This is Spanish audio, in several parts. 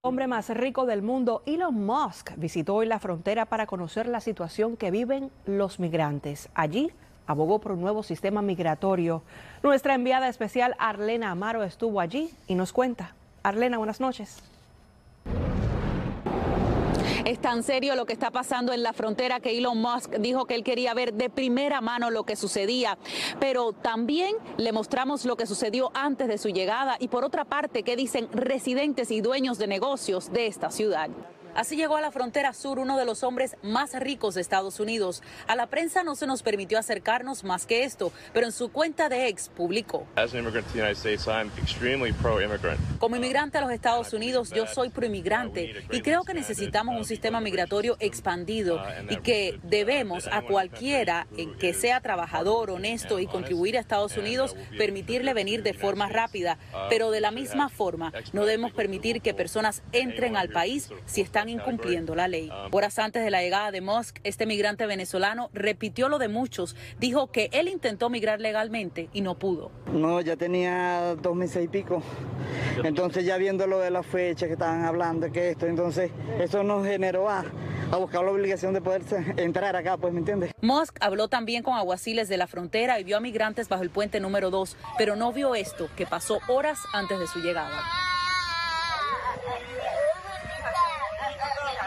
Hombre más rico del mundo, Elon Musk, visitó hoy la frontera para conocer la situación que viven los migrantes. Allí abogó por un nuevo sistema migratorio. Nuestra enviada especial Arlena Amaro estuvo allí y nos cuenta. Arlena, buenas noches. Es tan serio lo que está pasando en la frontera que Elon Musk dijo que él quería ver de primera mano lo que sucedía, pero también le mostramos lo que sucedió antes de su llegada y por otra parte qué dicen residentes y dueños de negocios de esta ciudad. Así llegó a la frontera sur uno de los hombres más ricos de Estados Unidos. A la prensa no se nos permitió acercarnos más que esto, pero en su cuenta de X publicó: como inmigrante a los Estados Unidos, yo soy proinmigrante y creo que necesitamos un sistema migratorio expandido y que debemos a cualquiera que sea trabajador, honesto y contribuir a Estados Unidos, permitirle venir de forma rápida, pero de la misma forma no debemos permitir que personas entren al país si están incumpliendo la ley. Horas antes de la llegada de Musk, este migrante venezolano repitió lo de muchos. Dijo que él intentó migrar legalmente y no pudo. No, ya tenía 2 meses y pico. Entonces ya viendo lo de la fecha que estaban hablando, que esto, entonces eso nos generó a buscar la obligación de poder entrar acá, pues, ¿me entiendes? Musk habló también con alguaciles de la frontera y vio a migrantes bajo el puente número 2, pero no vio esto, que pasó horas antes de su llegada.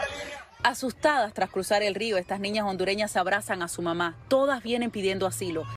Asustadas tras cruzar el río, estas niñas hondureñas abrazan a su mamá. Todas vienen pidiendo asilo.